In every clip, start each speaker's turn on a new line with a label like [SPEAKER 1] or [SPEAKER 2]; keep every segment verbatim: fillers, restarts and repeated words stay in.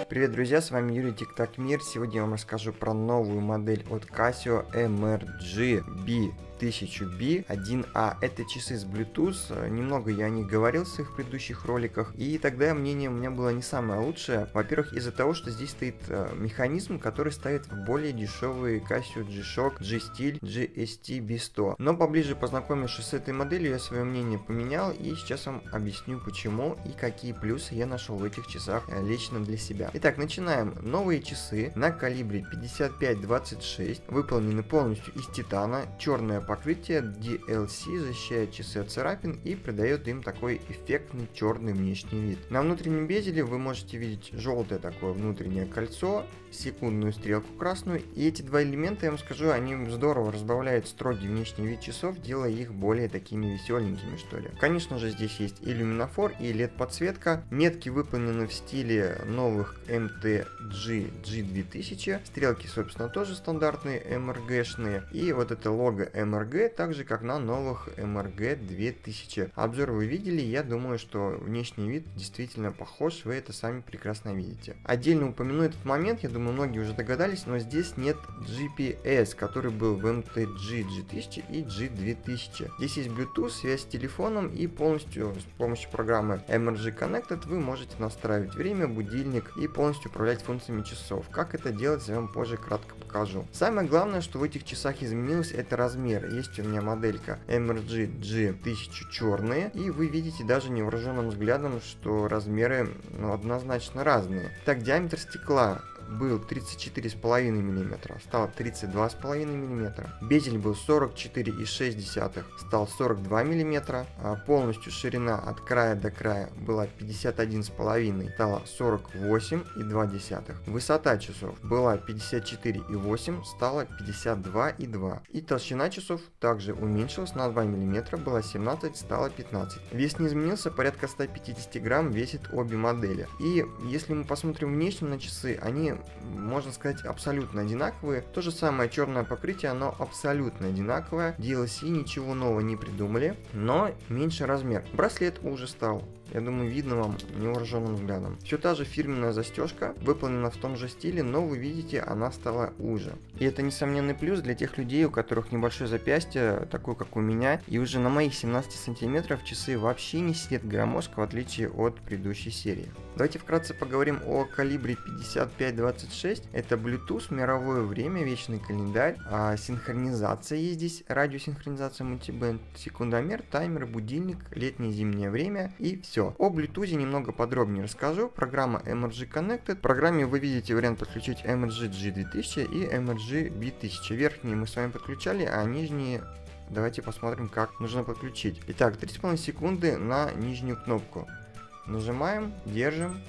[SPEAKER 1] Привет, друзья, с вами Юрий Тик-Так Мир. Сегодня я вам расскажу про новую модель от Casio эм эр джи би тысяча би один а. Это часы с Bluetooth, немного я о них говорил в своих предыдущих роликах, и тогда мнение у меня было не самое лучшее. Во-первых, из-за того, что здесь стоит э, механизм, который ставит в более дешевые Casio G-Shock, G-Style, джи эс ти би сто. Но поближе познакомившись с этой моделью, я свое мнение поменял, и сейчас вам объясню почему и какие плюсы я нашел в этих часах э, лично для себя. Итак, начинаем. Новые часы на калибре пятьдесят пять двадцать шесть, выполнены полностью из титана, черное покрытие ди эл си защищает часы от царапин и придает им такой эффектный черный внешний вид. На внутреннем безеле вы можете видеть желтое такое внутреннее кольцо, секундную стрелку красную, и эти два элемента, я вам скажу, они здорово разбавляют строгий внешний вид часов, делая их более такими веселенькими, что ли. Конечно же, здесь есть и люминофор, и эл и ди-подсветка. Метки выполнены в стиле новых эм тэ джи джи две тысячи. Стрелки, собственно, тоже стандартные эм эр джи-шные. И вот это лого эм эр джи, так же как на новых эм эр джи две тысячи. Обзор вы видели, я думаю, что внешний вид действительно похож, вы это сами прекрасно видите. Отдельно упомяну этот момент, я думаю, многие уже догадались, но здесь нет джи пи эс, который был в эм тэ джи джи тысяча и джи две тысячи. Здесь есть Bluetooth, связь с телефоном, и полностью с помощью программы эм эр джи Connected вы можете настраивать время, будильник и полностью управлять функциями часов. Как это делать, я вам позже кратко покажу. Самое главное, что в этих часах изменилось, это размер. Есть у меня моделька эм эр джи джи тысяча черные, и вы видите даже невооруженным взглядом, что размеры, ну, однозначно разные. Так, диаметр стекла был тридцать четыре и пять миллиметра, стал тридцать два и пять миллиметра. Безель был сорок четыре и шесть, стал сорок два миллиметра. А полностью ширина от края до края была пятьдесят один и пять, стала сорок восемь и два. Высота часов была пятьдесят четыре и восемь, стала пятьдесят два и два. И толщина часов также уменьшилась на два миллиметра, была семнадцать, стала пятнадцать. Вес не изменился, порядка ста пятидесяти грамм весит обе модели. И если мы посмотрим внешне на часы, они, можно сказать, абсолютно одинаковые. То же самое черное покрытие, оно абсолютно одинаковое. ди эл си ничего нового не придумали, но меньше размер. Браслет уже стал, я думаю, видно вам невооруженным взглядом. Все та же фирменная застежка, выполнена в том же стиле, но вы видите, она стала уже. И это несомненный плюс для тех людей, у которых небольшое запястье, такое как у меня, и уже на моих семнадцати сантиметрах часы вообще не сидят громоздко, в отличие от предыдущей серии. Давайте вкратце поговорим о калибре пятьдесят пять двадцать шесть. Это Bluetooth, мировое время, вечный календарь, а синхронизация есть здесь, радиосинхронизация, мультибенд, секундомер, таймер, будильник, летнее и зимнее время и все. О Bluetooth немного подробнее расскажу. Программа эм эр джи Connected. В программе вы видите вариант подключить эм эр джи джи две тысячи и эм эр джи би тысяча. Верхние мы с вами подключали, а нижние давайте посмотрим, как нужно подключить. Итак, три с половиной секунды на нижнюю кнопку. Нажимаем, держим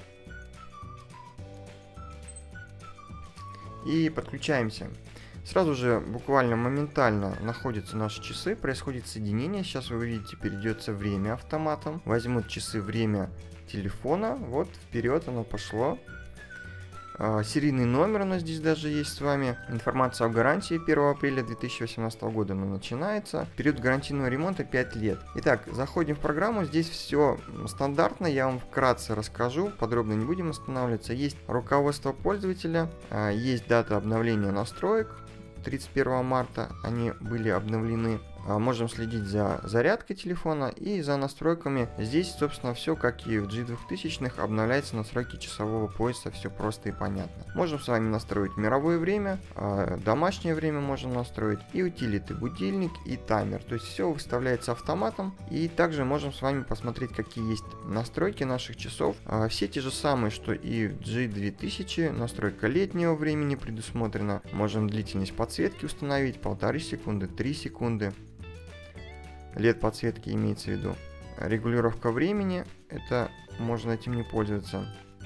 [SPEAKER 1] и подключаемся. Сразу же, буквально моментально находятся наши часы, происходит соединение. Сейчас вы видите, перейдется время автоматом. Возьмут часы время телефона, вот вперед оно пошло. А, серийный номер у нас здесь даже есть с вами. Информация о гарантии первого апреля две тысячи восемнадцатого года она начинается. Период гарантийного ремонта пять лет. Итак, заходим в программу. Здесь все стандартно. Я вам вкратце расскажу. Подробно не будем останавливаться. Есть руководство пользователя. Есть дата обновления настроек. тридцать первого марта они были обновлены. Можем следить за зарядкой телефона и за настройками. Здесь, собственно, все как и в джи две тысячи, обновляется настройки часового пояса, все просто и понятно. Можем с вами настроить мировое время, домашнее время можем настроить, и утилиты, будильник и таймер. То есть все выставляется автоматом. И также можем с вами посмотреть, какие есть настройки наших часов. Все те же самые, что и в джи две тысячи. Настройка летнего времени предусмотрена. Можем длительность подсветки установить полторы секунды, три секунды. лед подсветки имеется в виду. Регулировка времени, это можно этим не пользоваться.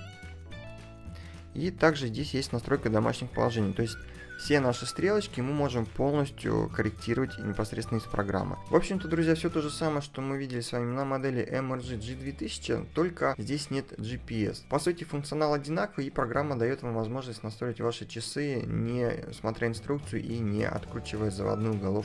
[SPEAKER 1] И также здесь есть настройка домашних положений. То есть все наши стрелочки мы можем полностью корректировать непосредственно из программы. В общем-то, друзья, все то же самое, что мы видели с вами на модели эм эр джи джи две тысячи, только здесь нет джи пи эс. По сути, функционал одинаковый, и программа дает вам возможность настроить ваши часы, не смотря инструкцию и не откручивая заводную головку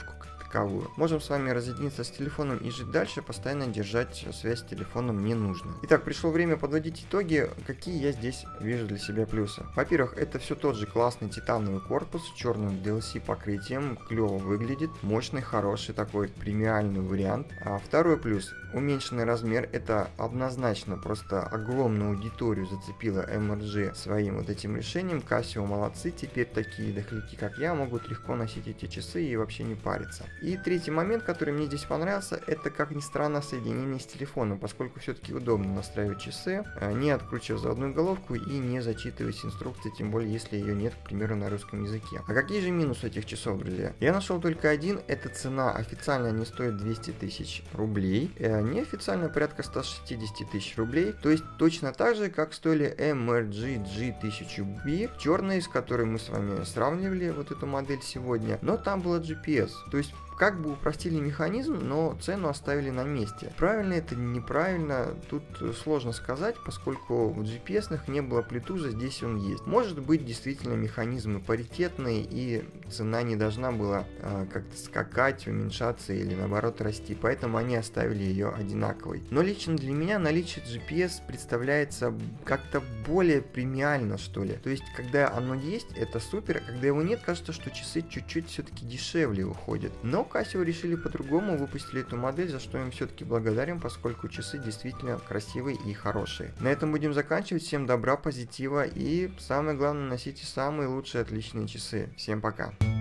[SPEAKER 1] таковую. Можем с вами разъединиться с телефоном и жить дальше, постоянно держать связь с телефоном не нужно. Итак, пришло время подводить итоги, какие я здесь вижу для себя плюсы. Во-первых, это все тот же классный титановый корпус с черным ди эл си покрытием, клево выглядит, мощный, хороший такой премиальный вариант. А второй плюс, уменьшенный размер, это однозначно просто огромную аудиторию зацепила эм эр джи своим вот этим решением. Casio молодцы, теперь такие дохляки, как я, могут легко носить эти часы и вообще не париться. И третий момент, который мне здесь понравился, это, как ни странно, соединение с телефоном, поскольку все-таки удобно настраивать часы, не откручивая заводную головку и не зачитывать инструкции, тем более если ее нет, к примеру, на русском языке. А какие же минусы этих часов, друзья? Я нашел только один, это цена. Официально они стоят двести тысяч рублей, неофициально порядка сто шестьдесят тысяч рублей, то есть точно так же, как стоили эм эр джи джи тысяча би, черные, с которой мы с вами сравнивали вот эту модель сегодня, но там было джи пи эс, то есть как бы упростили механизм, но цену оставили на месте. Правильно это, неправильно, тут сложно сказать, поскольку в джи пи эс-ных не было Bluetooth, здесь он есть. Может быть, действительно механизмы паритетные и цена не должна была э, как-то скакать, уменьшаться или наоборот расти, поэтому они оставили ее одинаковой. Но лично для меня наличие джи пи эс представляется как-то более премиально, что ли. То есть, когда оно есть, это супер, а когда его нет, кажется, что часы чуть-чуть все-таки дешевле выходят. Но Casio решили по-другому, выпустили эту модель, за что им все-таки благодарен, поскольку часы действительно красивые и хорошие. На этом будем заканчивать. Всем добра, позитива и самое главное, носите самые лучшие отличные часы. Всем пока!